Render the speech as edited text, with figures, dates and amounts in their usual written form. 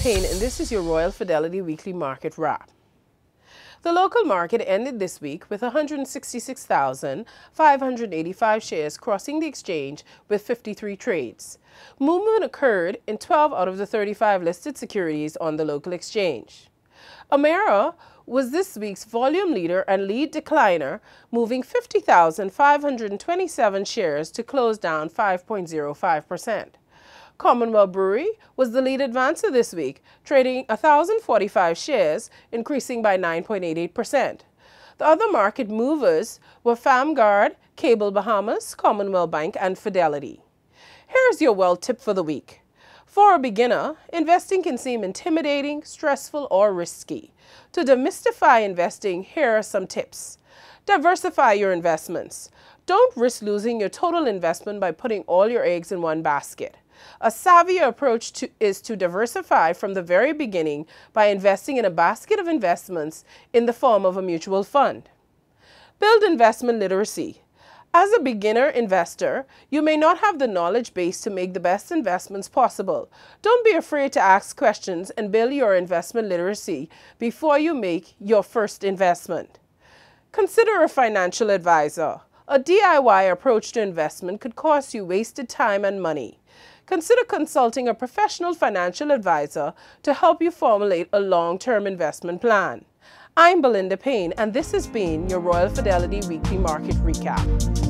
Payne, and this is your Royal Fidelity Weekly Market Wrap. The local market ended this week with 166,585 shares crossing the exchange with 53 trades. Movement occurred in 12 out of the 35 listed securities on the local exchange. Amera was this week's volume leader and lead decliner, moving 50,527 shares to close down 5.05%. Commonwealth Brewery was the lead advancer this week, trading 1,045 shares, increasing by 9.88%. The other market movers were FAMGuard, Cable Bahamas, Commonwealth Bank, and Fidelity. Here's your wealth tip for the week. For a beginner, investing can seem intimidating, stressful, or risky. To demystify investing, here are some tips. Diversify your investments. Don't risk losing your total investment by putting all your eggs in one basket. A savvier approach is to diversify from the very beginning by investing in a basket of investments in the form of a mutual fund. Build investment literacy. As a beginner investor, you may not have the knowledge base to make the best investments possible. Don't be afraid to ask questions and build your investment literacy before you make your first investment. Consider a financial advisor. A DIY approach to investment could cost you wasted time and money. Consider consulting a professional financial advisor to help you formulate a long-term investment plan. I'm Belinda Payne, and this has been your Royal Fidelity Weekly Market Recap.